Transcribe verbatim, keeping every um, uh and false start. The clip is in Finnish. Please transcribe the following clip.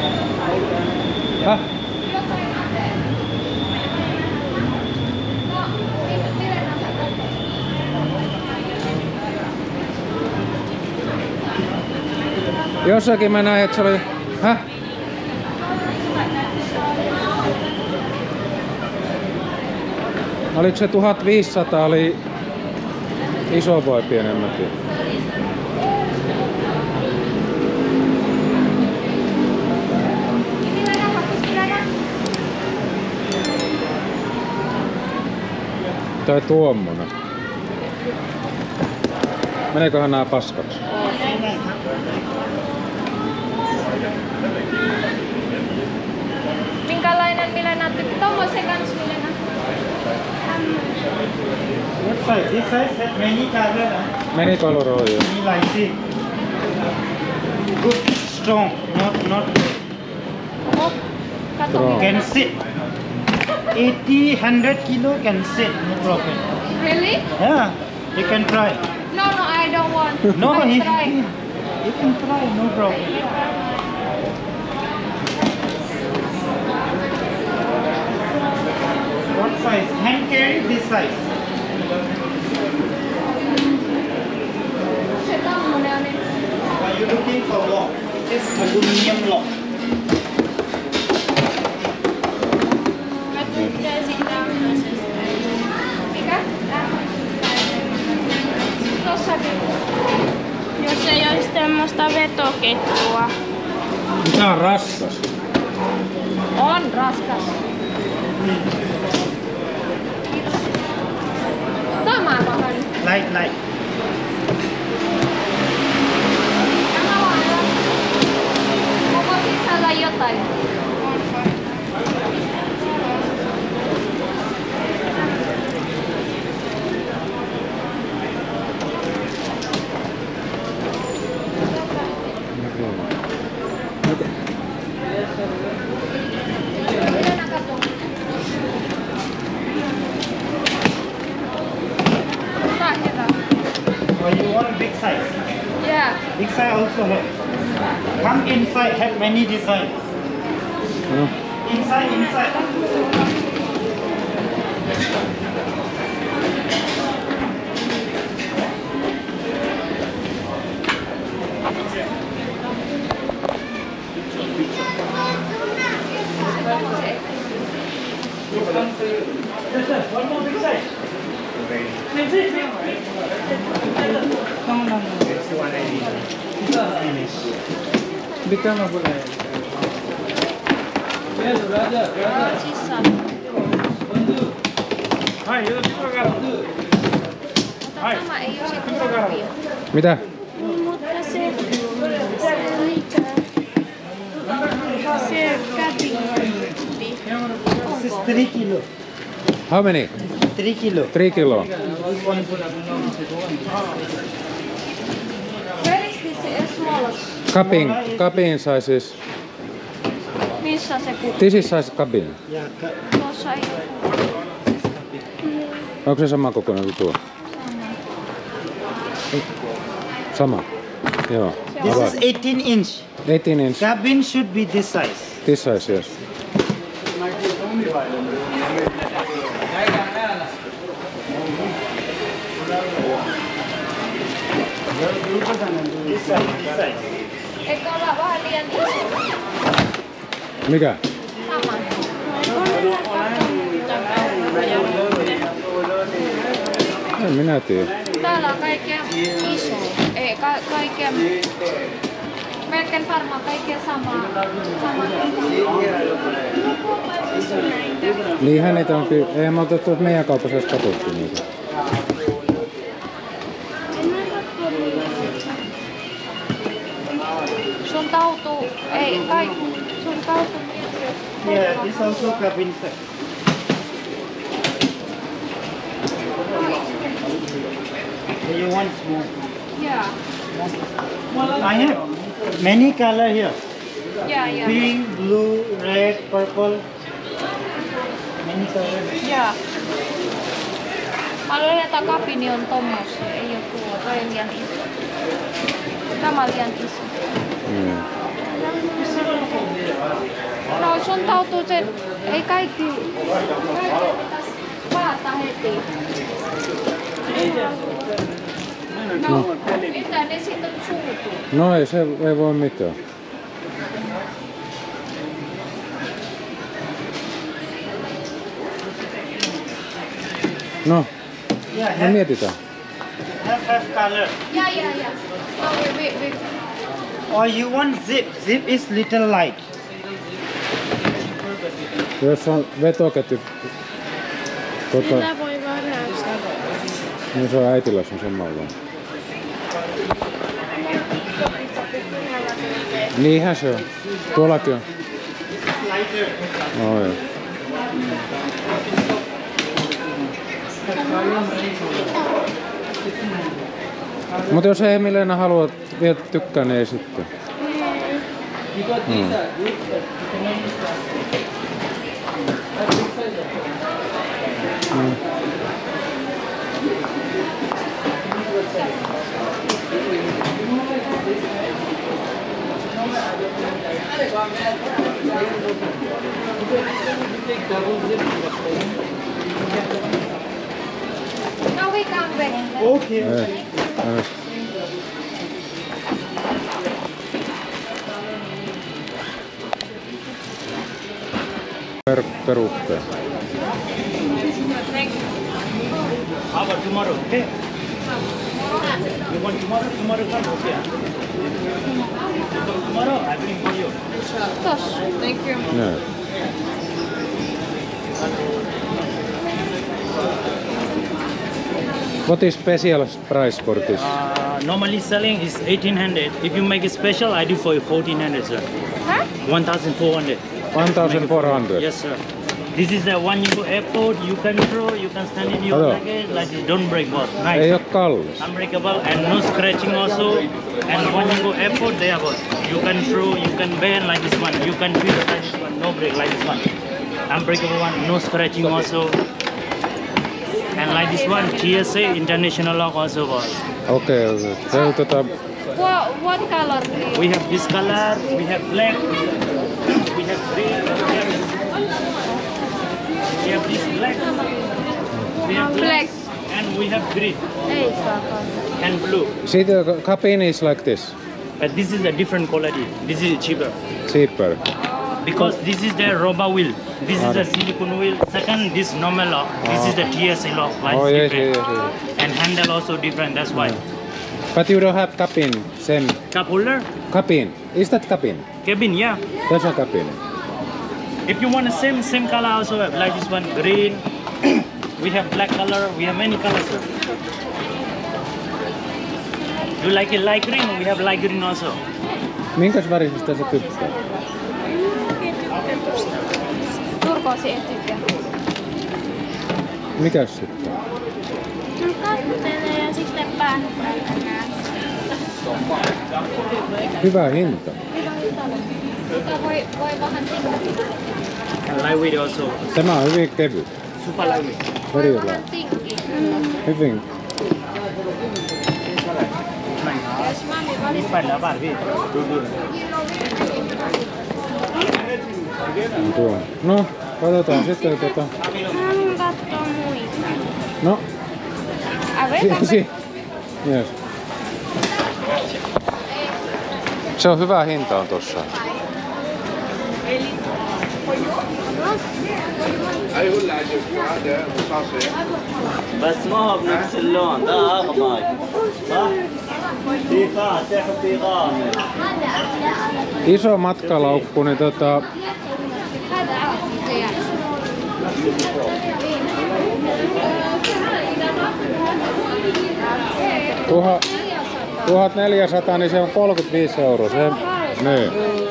Häh? Jossakin mä näin, että se oli... Häh? Oliko se tuhatviisisataa, oli iso vai pienemmäkin? Tai tuommoinen. Meneeköhän nää paskaksi? Minkälainen Milena? Tommosen kans Milena? What size? This size has many colors. Many color on you. Me like it. Good, strong, not not. Oh, kato. Strong. Can sit. eighty, one hundred kilo can sit, no problem. Really? Yeah, you can try. No, no, I don't want. No, I you, try. you can try, no problem. What size? Hand carry this size. Se tommonen on niin. Are you looking for lock? It's aluminum lock. Mä tykkäisin tämmöisestä. Mikä? Tossakin. Jos ei olisi tämmöistä vetoketjua. Tää on rassas. On raskas. Tämä on vähän. Light, light. Tämä vaan. Onko sisällä jotain? Or you want big size? Yeah. Big size also have. Come inside, have many designs. No. Inside, inside. One more big size. Mitä mä voin? Tämä ei ole se kurpia. Mitä? Mutta se... Se mikä? Se käti. This is three kilo. How many? Three kilo. Three kilo. Where is this smallest? Cabin, cabin sizes. Missä se kuppi? This is size cabin. Yeah, cut. Tuossa ei ole. Onko se sama kokoinen kuin tuo? Sama. Joo. This is eighteen inch. eighteen inch. Cabin should be this size. This size, yes. This size, this size. Eikö olla vähän liian iso? Mikä? Sama. En minä tiedä. Täällä on kaikkea iso. Ei, ka kaikkea... Melkein varmaan kaikkea samaa. Samaa. Niinhän niitä on kyllä. Eihän mä otettu, että meidän kaupassa edes katsottu niitä. Sun tautuu... Ei, kai... Sun tautuu... Yeah, this also cabin set. Do you want small? Yeah. I have many color here. Yeah, yeah. Pink, blue, red, purple. Many colors. Yeah. Mä luulen, että kabini on tommosia. Ei oo tuolla. Toi on liian iso. Tämä on liian iso. Mm. montautuu se, ei kaikki, kaikki pitäisi vaata heti. No, mitä ne sitten suutuu? No ei se ei voi mitään. No, no mietitään. Have, have color. Ja, ja, ja. No, we, we, we. Or you want zip. Zip is little light. Jos on vetoketju, tota, Sillä voi varastaa. niin se on äitillä on samanlainen. Niinhän se on. Tuollakin on. Oh, joo. Mutta jos ei Milena halua vielä tykkää, niin ei sitten. Hmm. Hmm. No, we come back. Okay. Ei. Ei. Per, peruutteen. How about tomorrow? Okay. You want tomorrow? Tomorrow come. Okay. Tomorrow I bring for you. Tossa. Thank you. Näin. What is special price for this? Uh, normally selling is eighteen hundred. If you make it special, I do for you fourteen hundred, sir. Huh? one thousand four hundred. one thousand four hundred. Yes, sir. This is the one you go airport, you can throw, you can stand in your Hello. luggage, like this. Don't break, boss. Ei Nice. oo kallis. Unbreakable and no scratching also. And when you go airport, there, boss. You can throw, you can bend like this one. You can twist like this one. No break like this one. Unbreakable one, no scratching also. And like this one, T S A international lock also, boss. Okei, okay, okei. Okay. Tota, What, what color please? We have this color, we have black, we have green, we have, we have this black, we have black, Black. and we have green Ei saa katsoa. and blue. see the cabin is like this. But this is a different quality. This is cheaper Cheaper. because this is the rubber wheel. This is Ah. the silicone wheel. Second, this normal lock. This is the T S A lock. Like Oh yes, different. yes, yes. And handle also different. That's why. But you don't have cabin. Same Cup holder, cabin. Is that cabin? cabin, yeah. That's a cabin. If you want the same same color also have like this one green. We have black color. We have many colors. Sir. You like it light green? We have light green also. Minkäs värisestä sä tykkää? Turkoosi ei tykkää. Mikäs sitten? No kattelee ja sitten päällä. Hyvä hinta. Sitä voi, voi vähän tinkiä. And lightweight also. Tämä on hyvin kevyt. Super lightweight. Voi Very vähän light. tinkiä. Hyvin. Jos mami valisi. Super lightweight. Tuo. No, katsotaan sitten tota. Haluan katsoa muita. No, A ver, si, come si. Yes. Se on hyvä hinta on tossa. بس ما هو بنفس اللون ده اغمق صح؟ في فاتح وفي غامق. Iso matkalaukku, niin tota, هذا عادي. tuhat, tuhatneljäsataa, niin se on kolmekymmentäviisi euroa. Se, niin.